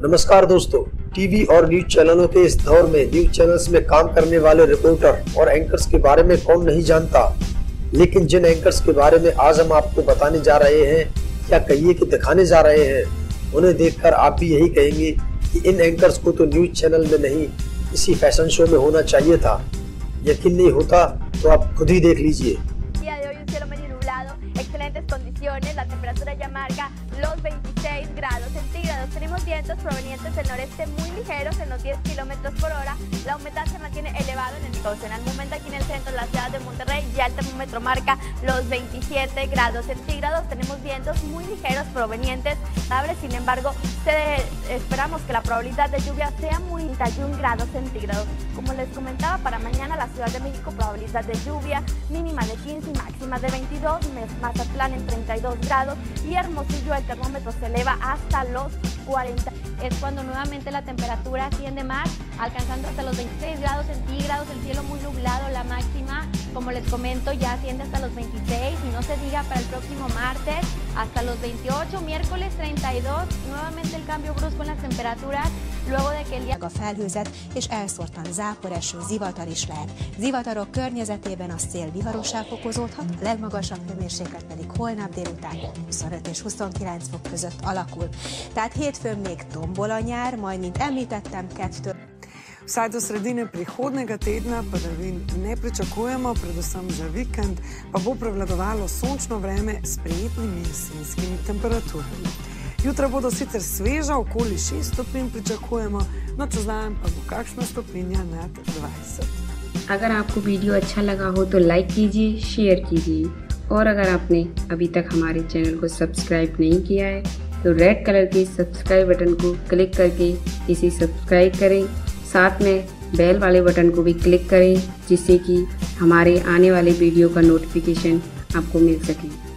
नमस्कार दोस्तों, टीवी और न्यूज चैनलों के इस दौर में न्यूज चैनल्स में काम करने वाले रिपोर्टर और एंकर्स के बारे में कौन नहीं जानता। लेकिन जिन एंकर्स के बारे में आज हम आपको बताने जा रहे हैं या कहिए कि दिखाने जा रहे हैं, उन्हें देखकर आप भी यही कहेंगे कि इन एंकर्स को तो न्यूज चैनल में नहीं किसी फैशन शो में होना चाहिए था। यकीन नहीं होता तो आप खुद ही देख लीजिए। Excelentes condiciones, la temperatura ya marca los 26 grados centígrados. Tenemos vientos provenientes del noreste muy ligeros en los 10 kilómetros por hora. La humedad se mantiene elevada en el entonces. En el momento aquí en el centro de la ciudad de Monterrey ya el termómetro marca los 27 grados centígrados. Tenemos vientos muy ligeros provenientes. Sin embargo, esperamos que la probabilidad de lluvia sea muy 31 grados centígrados. Como les comentaba, para mañana la Ciudad de México probabilidad de lluvia mínima de 15 y máxima de 22. Mazatlán en 32 grados y Hermosillo el termómetro se eleva hasta los 40. Es cuando nuevamente la temperatura asciende más, alcanzando hasta los 26 grados centígrados, el cielo muy nublado, la máxima, como les comento, ya asciende hasta los 26 y no se diga para el próximo martes hasta los 28, miércoles 32, nuevamente el cambio brusco en las temperaturas, luego de que el día... A felhőzet és elszórtan záporeső, zivatar is lehet. Zivatarok környezetében a szél viharossá fokozódhat, a legmagasabb hőmérséklet pedig holnap délután 25 és 29 fok között alakul. Tehát hétfőn még tombol a nyár, majd mint említettem, kettő. Vsaj do sredine prihodnega tedna padavin ne pričakujemo, predvsem za vikend pa bo prevladovalo sončno vreme s prijetnimi jesenskimi temperaturami. Jutra bodo sicer sveža, okoli 6 stopinj pričakujemo, no čez dan pa bo kakšna stopinja nad 20. अगर आपको वीडियो अच्छा लगा हो तो लाइक कीजिए, शेयर कीजिए और अगर आपने अभी तक हमारे चैनल को सब्सक्राइब नहीं किया है तो रेड कलर के सब्सक्राइब बटन को क्लिक करके इसे सब्सक्राइब करें। साथ में बेल वाले बटन को भी क्लिक करें जिससे कि हमारे आने वाले वीडियो का नोटिफिकेशन आपको मिल सके।